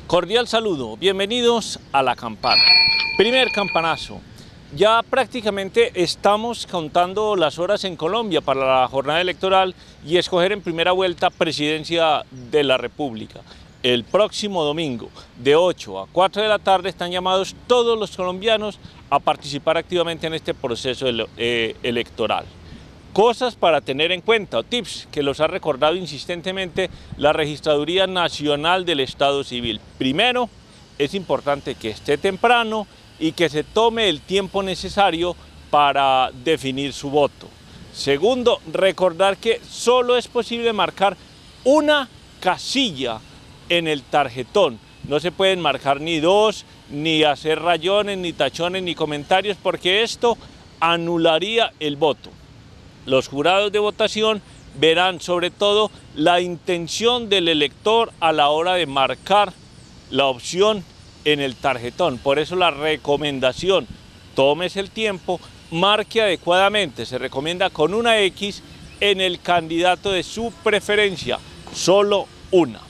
Cordial saludo, bienvenidos a La Campana. Primer campanazo. Ya prácticamente estamos contando las horas en Colombia para la jornada electoral y escoger en primera vuelta presidencia de la República. El próximo domingo, de 8 a 4 de la tarde, están llamados todos los colombianos a participar activamente en este proceso electoral. Cosas para tener en cuenta, o tips que los ha recordado insistentemente la Registraduría Nacional del Estado Civil. Primero, es importante que esté temprano y que se tome el tiempo necesario para definir su voto. Segundo, recordar que solo es posible marcar una casilla en el tarjetón. No se pueden marcar ni dos, ni hacer rayones, ni tachones, ni comentarios, porque esto anularía el voto. Los jurados de votación verán sobre todo la intención del elector a la hora de marcar la opción en el tarjetón. Por eso la recomendación, tómese el tiempo, marque adecuadamente, se recomienda con una X en el candidato de su preferencia, solo una.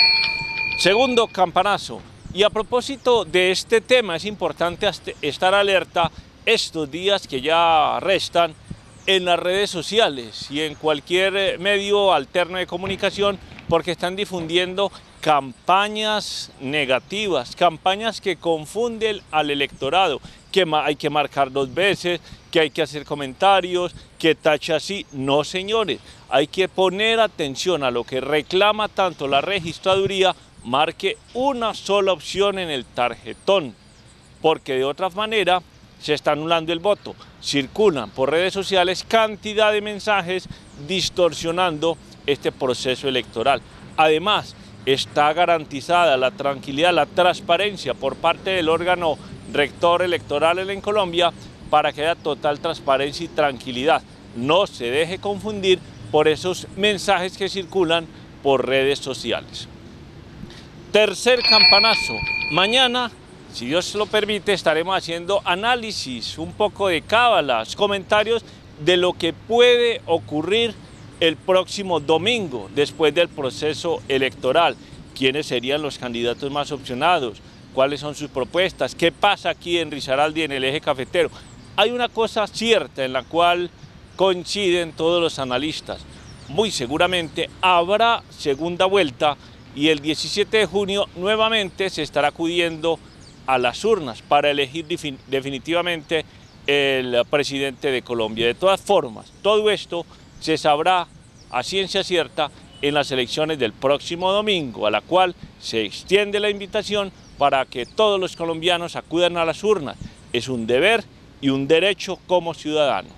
Segundo campanazo, y a propósito de este tema es importante estar alerta estos días que ya restan en las redes sociales y en cualquier medio alterno de comunicación, porque están difundiendo campañas negativas, campañas que confunden al electorado, que hay que marcar dos veces, que hay que hacer comentarios, que tacha así. No, señores, hay que poner atención a lo que reclama tanto la registraduría, marque una sola opción en el tarjetón, porque de otra manera se está anulando el voto. Circulan por redes sociales cantidad de mensajes distorsionando este proceso electoral. Además, está garantizada la tranquilidad, la transparencia por parte del órgano rector electoral en Colombia para que haya total transparencia y tranquilidad. No se deje confundir por esos mensajes que circulan por redes sociales. Tercer campanazo. Mañana, si Dios lo permite, estaremos haciendo análisis, un poco de cábalas, comentarios de lo que puede ocurrir el próximo domingo después del proceso electoral. ¿Quiénes serían los candidatos más opcionados? ¿Cuáles son sus propuestas? ¿Qué pasa aquí en Risaralda y en el eje cafetero? Hay una cosa cierta en la cual coinciden todos los analistas. Muy seguramente habrá segunda vuelta y el 17 de junio nuevamente se estará acudiendo a las urnas para elegir definitivamente el presidente de Colombia. De todas formas, todo esto se sabrá a ciencia cierta en las elecciones del próximo domingo, a la cual se extiende la invitación para que todos los colombianos acudan a las urnas. Es un deber y un derecho como ciudadano.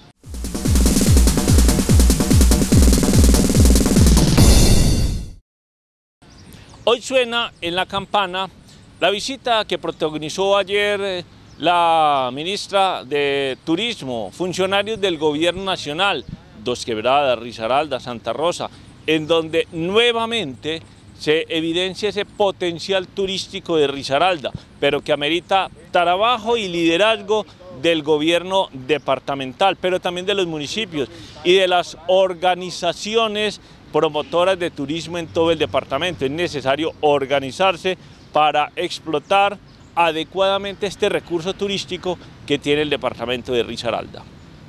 Hoy suena en La Campana la visita que protagonizó ayer la ministra de Turismo, funcionarios del Gobierno Nacional, Dos Quebradas, Risaralda, Santa Rosa, en donde nuevamente se evidencia ese potencial turístico de Risaralda, pero que amerita trabajo y liderazgo del gobierno departamental, pero también de los municipios y de las organizaciones promotoras de turismo en todo el departamento. Es necesario organizarse para explotar adecuadamente este recurso turístico que tiene el departamento de Risaralda.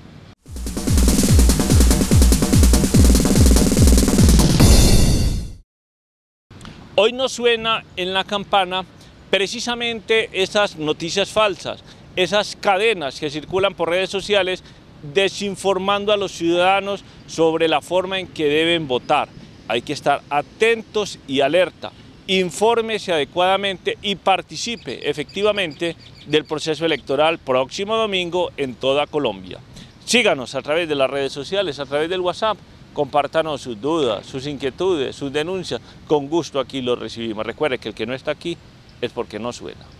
Hoy nos suena en La Campana precisamente esas noticias falsas, esas cadenas que circulan por redes sociales desinformando a los ciudadanos sobre la forma en que deben votar. Hay que estar atentos y alerta. Infórmese adecuadamente y participe efectivamente del proceso electoral próximo domingo en toda Colombia. Síganos a través de las redes sociales, a través del WhatsApp, compártanos sus dudas, sus inquietudes, sus denuncias, con gusto aquí los recibimos. Recuerde que el que no está aquí es porque no suena.